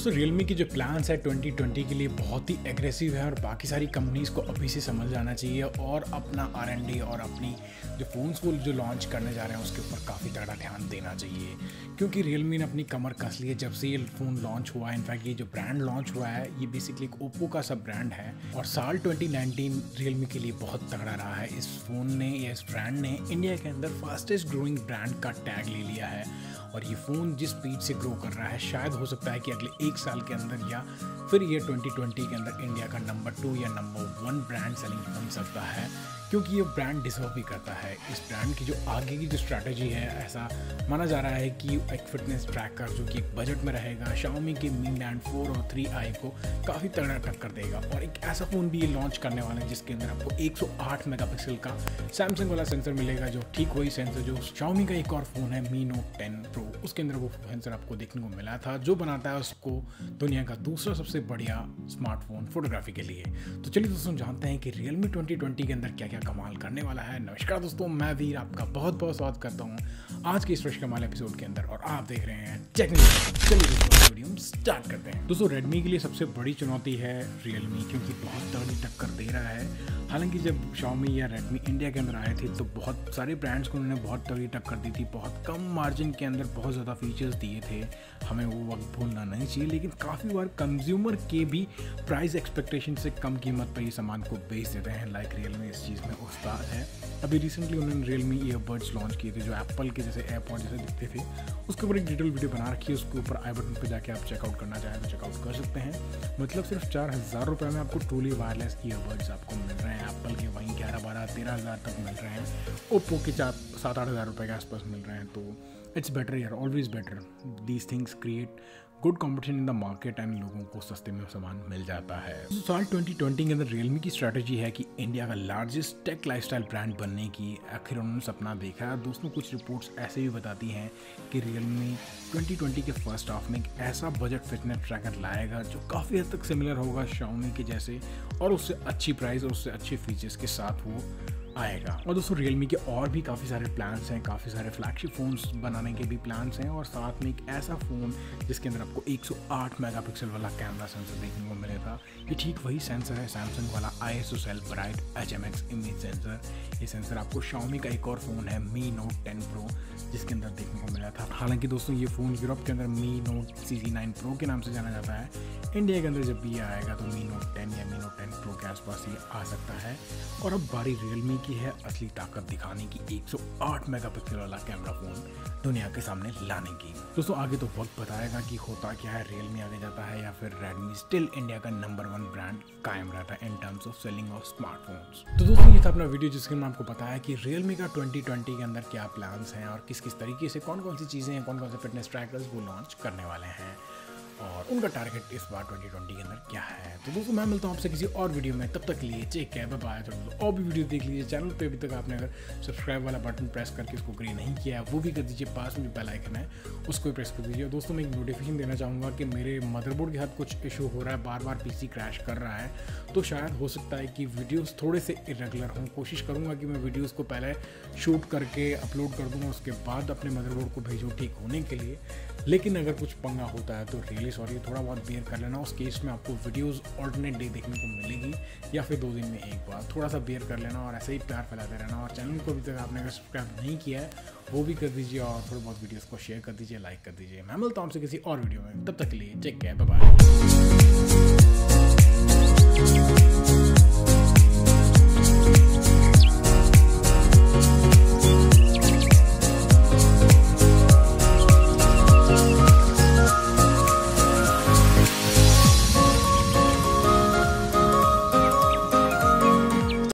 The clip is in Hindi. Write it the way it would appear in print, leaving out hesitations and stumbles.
Realme की जो प्लान्स है 2020 के लिए बहुत ही एग्रेसिव है और बाकी सारी कंपनीज़ को अभी से समझ जाना चाहिए और अपना R&D और अपनी जो फ़ोन्स वो जो लॉन्च करने जा रहे हैं उसके ऊपर काफ़ी तगड़ा ध्यान देना चाहिए, क्योंकि Realme ने अपनी कमर कस ली है जब से ये फ़ोन लॉन्च हुआ है। इनफैक्ट ये जो ब्रांड लॉन्च हुआ है ये बेसिकली एक ओप्पो का सब ब्रांड है और साल 2019 Realme के लिए बहुत तगड़ा रहा है। इस फ़ोन ने या इस ब्रांड ने इंडिया के अंदर फास्टेस्ट ग्रोइंग ब्रांड का टैग ले लिया है और ये फ़ोन जिस स्पीड से ग्रो कर रहा है शायद हो सकता है कि अगले एक साल के अंदर या फिर ये 2020 के अंदर इंडिया का नंबर 2 या नंबर 1 ब्रांड सेलिंग बन सकता है, क्योंकि ये ब्रांड डिजर्व भी करता है। इस ब्रांड की जो आगे की जो स्ट्रैटेजी है, ऐसा माना जा रहा है कि एक फिटनेस ट्रैकर जो कि एक बजट में रहेगा Xiaomi के Mi Band 4 और 3i को काफ़ी तगड़ा टक्कर देगा और एक ऐसा फ़ोन भी ये लॉन्च करने वाला है जिसके अंदर आपको 108 मेगापिक्सल का सैमसंग वाला सेंसर मिलेगा, जो ठीक वही सेंसर जो Xiaomi का एक और फ़ोन है Mi Note 10 Pro, उसके अंदर वो सेंसर आपको देखने को मिला था, जो बनाता है उसको दुनिया का दूसरा सबसे बढ़िया स्मार्टफोन फोटोग्राफी के लिए। तो चलिए दोस्तों जानते हैं कि Realme 2020 के अंदर क्या क्या कमाल करने वाला है। नमस्कार दोस्तों, मैं वीर आपका बहुत बहुत स्वागत करता हूँ आज के इस फ्रेश कमाल एपिसोड के अंदर और आप देख रहे हैं टेक्निकल। चलिए दोस्तों वीडियो स्टार्ट करते हैं। दोस्तों Redmi के लिए सबसे बड़ी चुनौती है Realme, क्योंकि बहुत तगड़ी टक्कर दे रहा है। हालांकि जब Xiaomi या Redmi इंडिया के अंदर आए थे तो बहुत सारे ब्रांड्स को उन्होंने बहुत तगड़ी टक्कर दी थी, बहुत कम मार्जिन के अंदर बहुत ज़्यादा फीचर्स दिए थे, हमें वो वक्त भूलना नहीं चाहिए। लेकिन काफ़ी बार कंज्यूमर के भी प्राइस एक्सपेक्टेशन से कम कीमत पर ये सामान को बेच देते हैं। लाइक Realme इस चीज़ में उस्ताद है। अभी रिसेंटली उन्होंने Realme ईयरबड्स लॉन्च किए थे जो एप्पल के जैसे एयरपॉड जैसे दिखते थे, उसके ऊपर एक डिटेल वीडियो बना रखी है, उसके ऊपर आई बटन पर जाके आप चेकआउट करना चाहें तो चेकआउट कर सकते हैं। मतलब सिर्फ 4000 रुपये में आपको ट्रूली वायरलेस ईयरबड्स आपको मिल रहे हैं। एप्पल के वहीं 11-12-13 तक मिल रहे हैं, ओप्पो के 7-8 हज़ार रुपये के आसपास मिल रहे हैं। तो इट्स बेटर यार, always better. These things create good competition in the market and लोगों को सस्ते में सामान मिल जाता है। साल 2020 के अंदर Realme की स्ट्रैटेजी है कि इंडिया का लार्जेस्ट टेक लाइफस्टाइल ब्रांड बनने की आखिर उन्होंने सपना देखा है। दोस्तों कुछ रिपोर्ट्स ऐसे भी बताती हैं कि Realme 2020 के फर्स्ट हाफ में एक ऐसा बजट फिटनेस ट्रैकर लाएगा जो काफ़ी हद तक सिमिलर होगा Xiaomi के जैसे और उससे अच्छी प्राइस और उससे अच्छे फीचर्स के साथ वो आएगा। और दोस्तों Realme के और भी काफ़ी सारे प्लान्स हैं, काफ़ी सारे फ्लैगशिप फ़ोन्स बनाने के भी प्लान्स हैं और साथ में एक ऐसा फ़ोन जिसके अंदर आपको 108 मेगापिक्सल वाला कैमरा सेंसर देखने को मिलेगा। ये ठीक वही सेंसर है सैमसंग वाला ISO self bright HMX image sensor. ये सेंसर आपको Xiaomi का एक और फ़ोन है Mi Note 10 Pro जिसके अंदर देखने को मिला था। हालांकि दोस्तों ये फ़ोन यूरोप के अंदर Mi Note CC9 Pro के नाम से जाना जाता है। इंडिया के अंदर जब भी ये आएगा तो Mi Note 10 या Mi Note 10 Pro के आसपास ये आ सकता है। और अब बारी Realme की है असली ताकत दिखाने की, 108 मेगापिक्सल वाला कैमरा फोन दुनिया के सामने लाने की। दोस्तों आगे तो वक्त बताएगा कि होता क्या है, Realme आगे जाता है या फिर Redmi स्टिल इंडिया का नंबर 1 ब्रांड कायम रहता है in terms of selling of smartphones. तो दोस्तों ये था अपना वीडियो जिसके मैं आपको बताया कि Realme का 2020 के अंदर क्या प्लान्स हैं और किस किस तरीके से कौन कौन सी चीज़ें हैं, कौन कौन से फिटनेस ट्रैकर्स वो लॉन्च करने वाले हैं और उनका टारगेट इस बार 2020 के अंदर क्या है। तो दोस्तों मैं मिलता हूँ आपसे किसी और वीडियो में, तब तक के लिए टेक केयर, बाय बाय। तो और भी वीडियो देख लीजिए। चैनल पे अभी तक आपने अगर सब्सक्राइब वाला बटन प्रेस करके इसको ग्रीन नहीं किया है वो भी कर दीजिए, पास में बेल आइकन है उसको भी प्रेस कर दीजिए। और दोस्तों मैं एक नोटिफिकेशन देना चाहूँगा कि मेरे मदरबोर्ड के साथ कुछ इशू हो रहा है, बार बार PC क्रैश कर रहा है, तो शायद हो सकता है कि वीडियोज़ थोड़े से इरेगुलर हों। कोशिश करूँगा कि मैं वीडियोज़ को पहले शूट करके अपलोड कर दूँगा, उसके बाद अपने मदरबोर्ड को भेजूँ ठीक होने के लिए। लेकिन अगर कुछ पंगा होता है तो रियली सॉरी, थोड़ा बहुत बेयर कर लेना। उस केस में आपको वीडियोस ऑल्टरनेट डे देखने को मिलेगी या फिर 2 दिन में एक बार। थोड़ा सा बेयर कर लेना और ऐसे ही प्यार फैलाते रहना। और चैनल को अभी तक आपने अगर सब्सक्राइब नहीं किया है वो भी कर दीजिए और थोड़े बहुत वीडियोस को शेयर कर दीजिए, लाइक कर दीजिए। मैं मिलता हूँ आपसे किसी और वीडियो में, तब तक के लिए टेक केयर, बाय बाय।